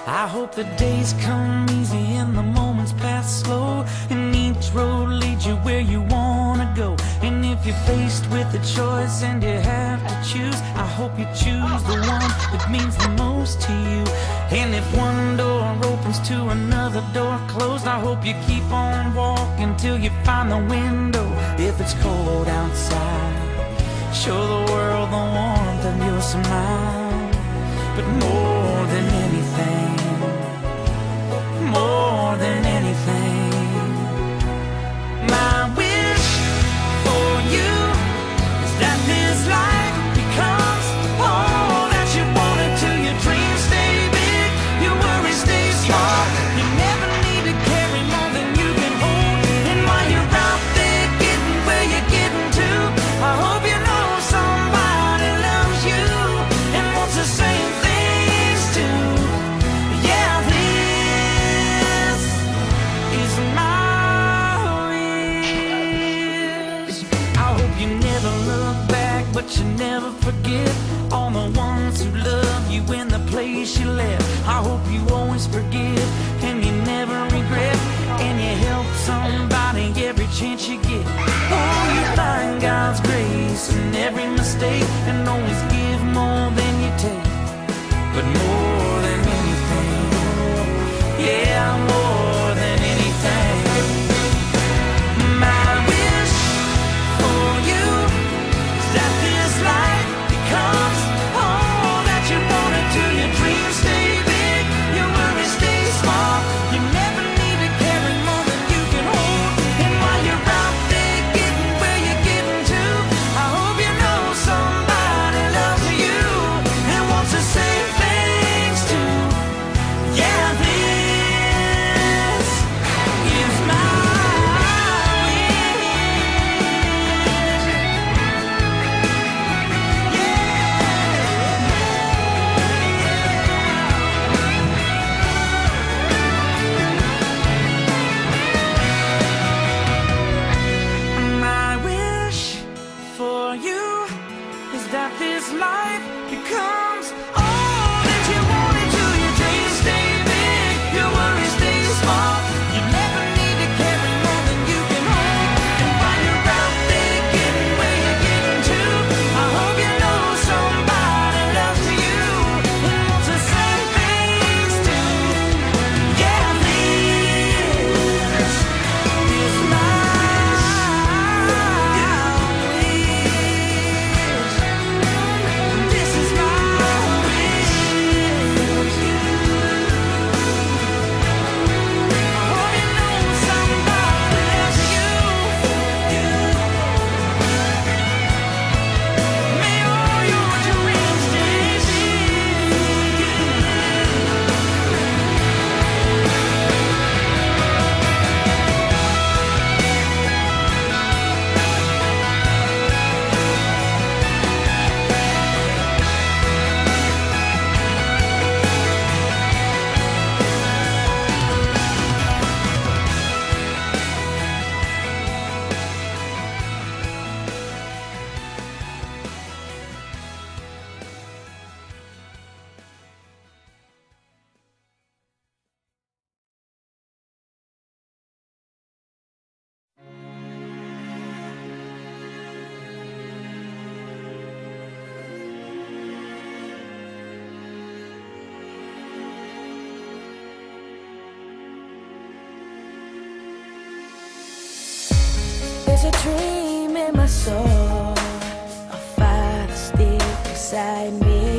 I hope the days come easy and the moments pass slow, and each road leads you where you wanna go. And if you're faced with a choice and you have to choose, I hope you choose the one that means the most to you. And if one door opens to another door closed, I hope you keep on walking till you find the window. If it's cold outside, show the world the warmth of your smile. But more than anything, more than anything, my wish for you is that this life becomes all that you wanted to. Your dreams stay big, your worries stay small. You never need to carry more than you can hold. And while you're out there getting where you're getting to, I hope you know somebody loves you and wants the same things too. Yeah, this is my wish. I hope you never look back, but you never forget all the ones who love you in the place you left. I hope you always forgive and you never regret, and you help somebody every chance you get. Oh, you find God's grace in every mistake, and always give more than you take. But more than anything, yeah, more than anything, my wish for you is that this life becomes all that you wanted to. Your dreams stay big, your worries stay small. You never need to carry more than you can hold. And while you're out there getting where you're getting to, I hope you know somebody loves you and wants the same things too. Yeah, this is my wish. My wish for you is that this life becomes all that you wanted to. Your dreams stay big, your worries stay small. You never need to carry more than you can hold. And while you're out there getting where you're getting to, I hope you know somebody loves you and wants the same things too. Yeah, this is my wish. This is my wish. I hope you know somebody loves you. May all your dreams stay big. There's a dream in my soul, a fire that's deep inside me.